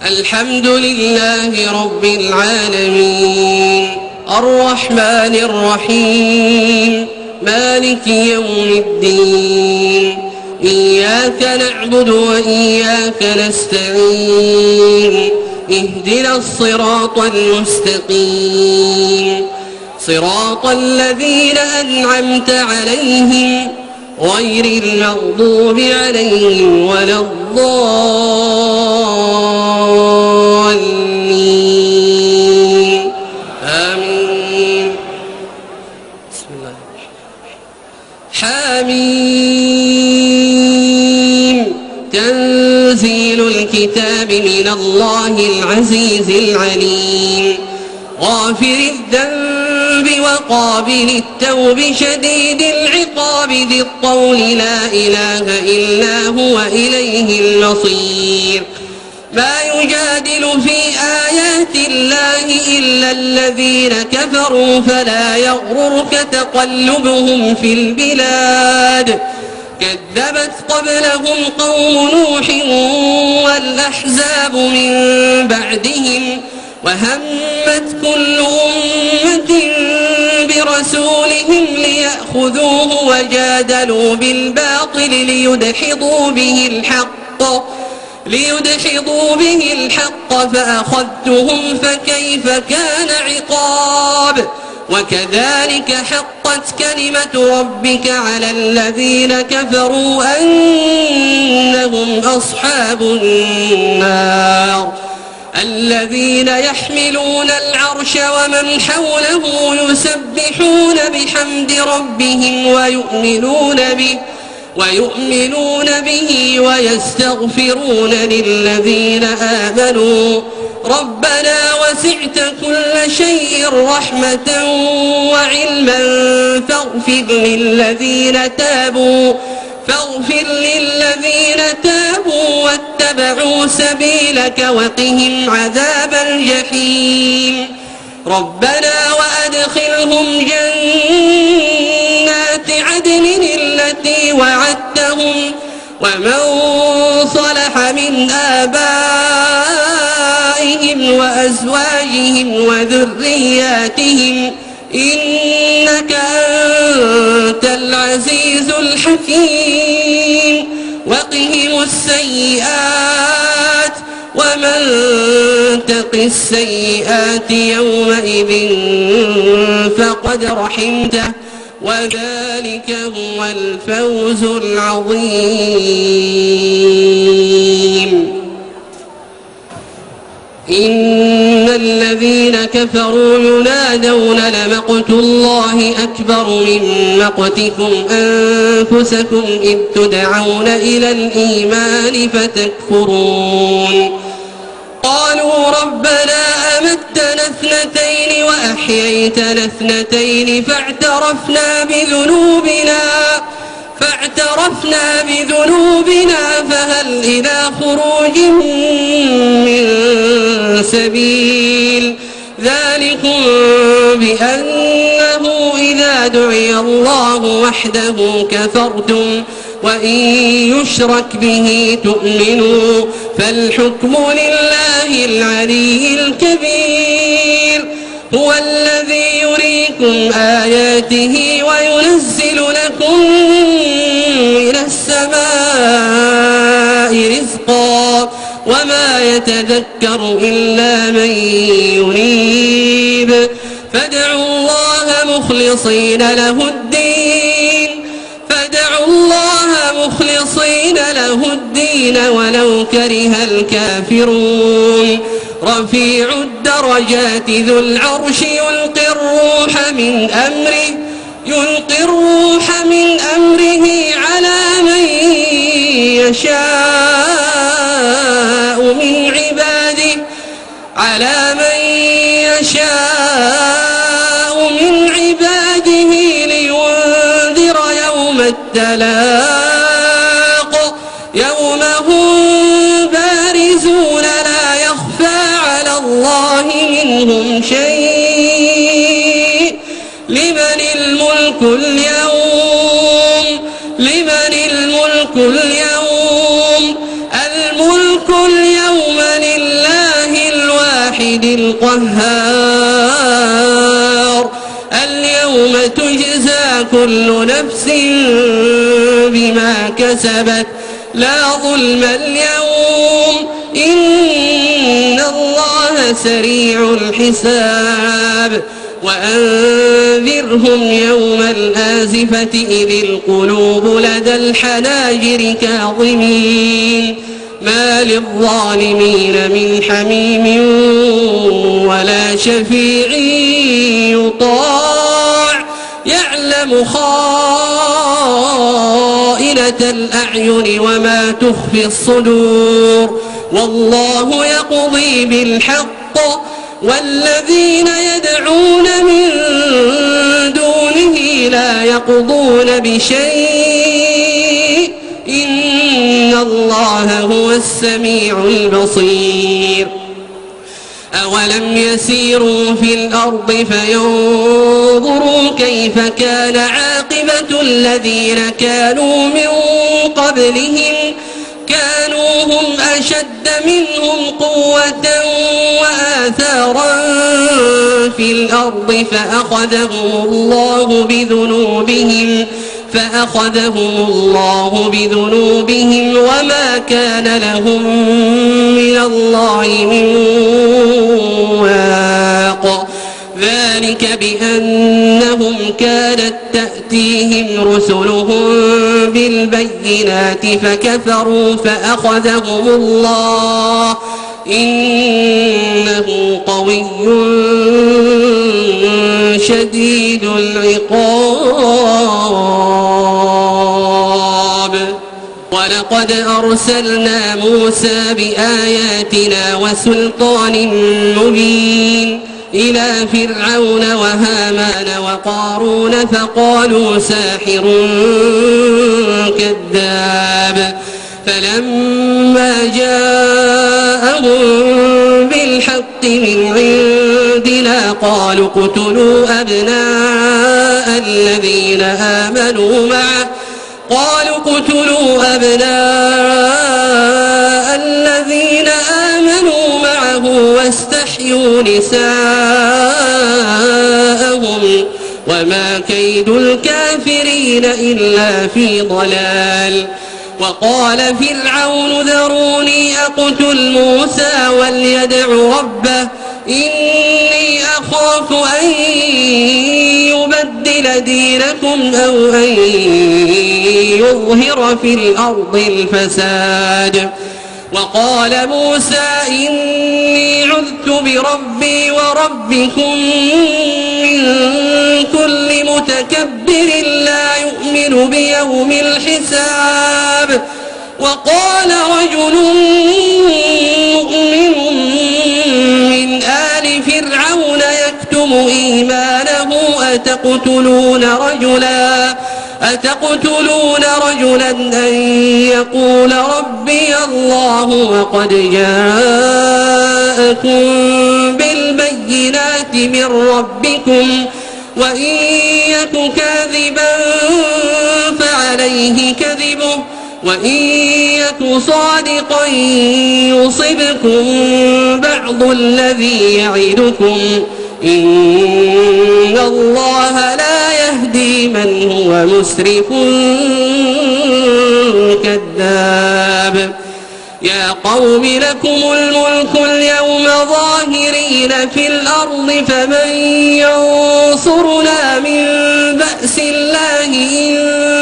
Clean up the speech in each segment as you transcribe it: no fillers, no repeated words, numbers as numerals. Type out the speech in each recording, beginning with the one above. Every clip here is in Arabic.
الحمد لله رب العالمين الرحمن الرحيم مالك يوم الدين إياك نعبد وإياك نستعين اهدنا الصراط المستقيم صراط الذين أنعمت عليهم غير المغضوب عليهم ولا الضالين آمين. بسم الله حميم تنزيل الكتاب من الله العزيز العليم غافر الذنب وقابل التوب شديد العقاب ذي الطول لا إله إلا هو إليه المصير. ما يجادل في آيات الله إلا الذين كفروا فلا يغررك تقلبهم في البلاد كذبت قبلهم قوم نوح والأحزاب من بعدهم وهمت كل أمة برسولهم ليأخذوه وجادلوا بالباطل ليدحضوا به الحق فأخذتهم فكيف كان عقاب. وكذلك حقت كلمة ربك على الذين كفروا أنهم أصحاب النار الذين يحملون العرش ومن حوله يسبحون بحمد ربهم ويؤمنون به ويستغفرون للذين آمنوا ربنا وسعت كل شيء رحمة وعلما فاغفر للذين تابوا واتبعوا سبيلك وقهم عذاب الجحيم. ربنا وأدخلهم جنات عدن التي وعدتهم ومن صلح من آبائهم وأزواجهم وذرياتهم إنك أنت العزيز الحكيم. وقهم السيئات ومن تق السيئات يومئذ فقد رحمته وذلك هو الفوز العظيم. إن الذين كفروا ينادون لمقت الله أكبر من مقتكم أنفسكم إذ تدعون إلى الإيمان فتكفرون. قالوا ربنا أمتنا اثنتين وأحييتنا اثنتين فاعترفنا بذنوبنا فهل إلى خروج من سبيل. ذلكم بأنه إذا دعي الله وحده كفرتم وإن يشرك به تؤمنوا فالحكم لله العلي الكبير. هو الذي يريكم آياته وينزل لكم من السماء رزقا وما يتذكر إلا من ينيب. فادعوا الله مخلصين له الدين ولو كره الكافرون. رفيع الدرجات ذو العرش يلقي الروح من أمره على من يشاء من عباده لينذر يوم التلاق يوم هم بارزون لا يخفى على الله منهم شيء. لمن الملك اليوم الملك اليوم لله الواحد القهار اليوم تجزى كل نفس بما كسبت لا ظلم اليوم إن الله سريع الحساب وأنذرهم يوم الآزفة إذ القلوب لدى الحناجر كاظمين ما للظالمين من حميم ولا شفيع يطاع يعلم خائنة الأعين وما تخفي الصدور والله يقضي بالحق والذين يدعون من دونه لا يقضون بشيء إن الله هو السميع البصير أولم يسيروا في الأرض فينظروا كيف كان عاقبة الذين كانوا من قبلهم كانوا هم أشد منهم قوة وآثارا في الأرض فأخذهم الله بذنوبهم وما كان لهم من الله من واق ذلك بأنهم كانت تأتيهم رسلهم بالبينات فكفروا فأخذهم الله إنه قوي شديد العقاب ولقد أرسلنا موسى بآياتنا وسلطان مبين إلى فرعون وهامان وقارون فقالوا ساحر كذاب فلما جاءهم بالحق من عندنا قالوا اقتلوا أبناء الذين آمنوا معه واستحيوا نساءهم وما كيد الكافرين إلا في ضلال وقال فرعون ذروني أقتل موسى وليدع ربه إني أخاف أن يبدل دينكم أو أن يظهر في الأرض الفساد وقال موسى إني عذت بربي وربكم من كل متكبر لا يؤمن بيوم الحساب وقال رجل مؤمن من آل فرعون يكتم إيمانه أتقتلون رجلا أن يقول ربي الله وقد جاءكم بالبينات من ربكم وإن يك كاذبا فعليه كذبه وإن يك صادقا يصبكم بعض الذي يعدكم إن الله لا يهدي من هو مسرف كذاب يا قوم لكم الملك اليوم ظاهرين في الأرض فمن ينصرنا من بأس الله إن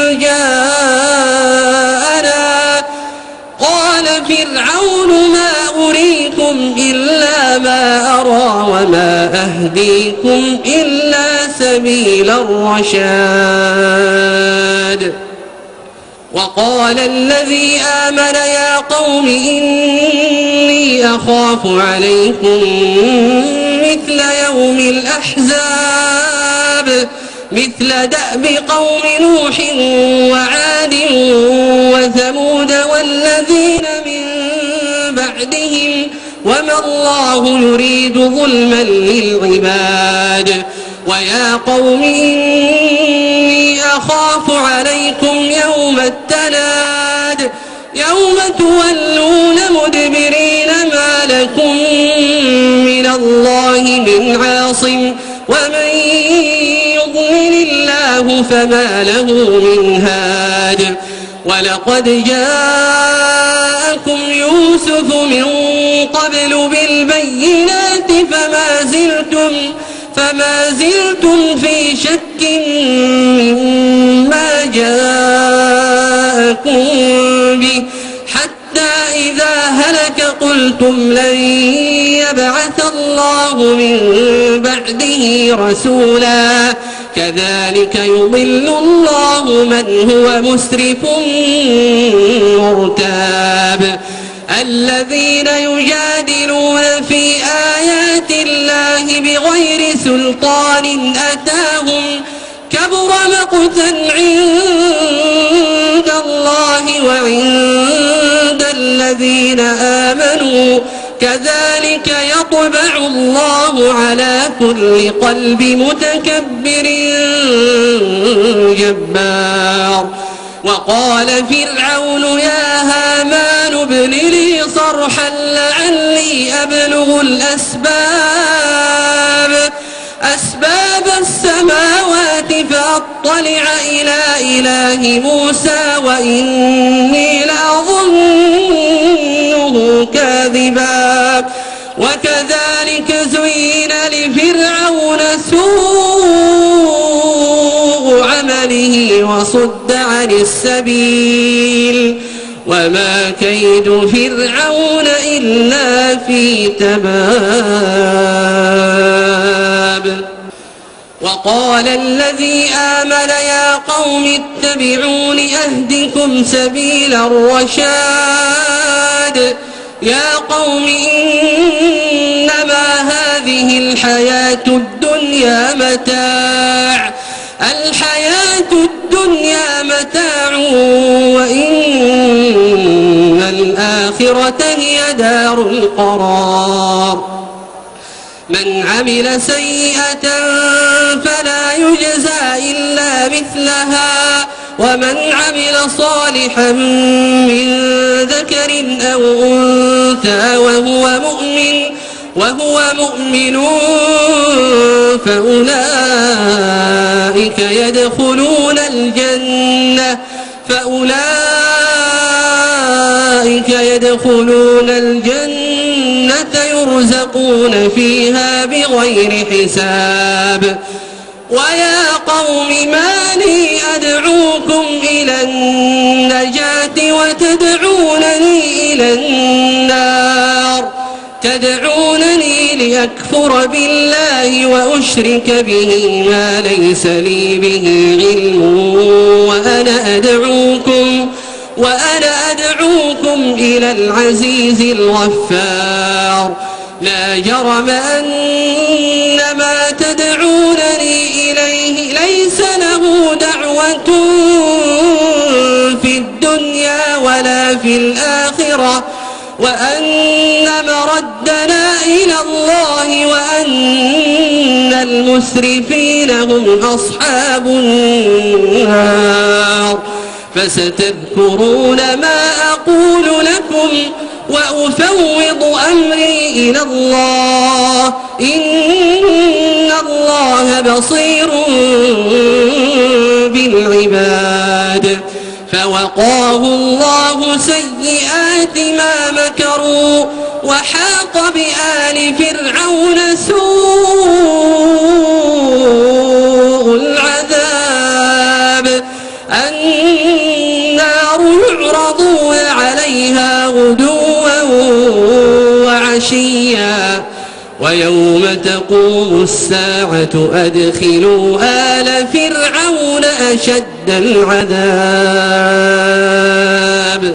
جاءنا قال فرعون ما أريكم إلا ما أرى وما أهديكم إلا سبيل الرشاد وقال الذي آمن يا قوم إني أخاف عليكم مثل يوم الأحزاب مثل دأب قوم نوح وعاد وثمود والذين من بعدهم وما الله يريد ظلما للعباد ويا قوم إني أخاف عليكم يوم التناد يوم تولون مدبرين ما لكم من الله من عاصم ومن يضلل الله فما له من هاد ولقد جاءكم يوسف من قبل بالبينات فما زلتم في شك مما جاءكم به حتى إذا هلك قلتم لن يبعث الله من بعده رسولا كذلك يضل الله من هو مسرف مرتاب الذين يجادلون في آيات الله بغير سلطان أتاهم كبر مقتا عند الله وعند الذين آمنوا كذلك يطبع الله على كل قلب متكبر جبار وقال فرعون يا هامان ابن لي صرحا لعلي أبلغ أسباب السماوات فأطلع إلى إله موسى وإني لأظنه كاذبا وكذلك زين لفرعون سوء عمله وصد عن السبيل وما كيد فرعون إلا في تباب وقال الذي آمن يا قوم اتبعون أهدكم سبيل الرشاد يا قوم إنما هذه الحياة الدنيا متاع وإن الآخرة هي دار القرار من عمل سيئة فلا يجزى إلا مثلها ومن عمل صالحا من ذكر أو أنثى وهو مؤمن فأولئك يدخلون الجنة يرزقون فيها بغير حساب ويا قوم ما لي أدعوكم إلى النجاة وتدعونني إلى النار تدعونني لأكفر بالله وأشرك به ما ليس لي به علم وأنا أدعوكم إلى العزيز الغفار لا جرم أن ما تدعونني إليه ليس له دعوة في الدنيا ولا في الآخرة وأن مردنا إلى الله وأن المسرفين هم أصحاب النار فستذكرون ما أقول لكم وأفوض أمري إلى الله إن الله بصير بالعباد فوقاه الله سيئات ما مكروا وحاق بآل فرعون سوء العذاب النار يعرضون عليها غدوا وعشيا ويوم تقوم الساعة أدخلوا آل فرعون أشد العذاب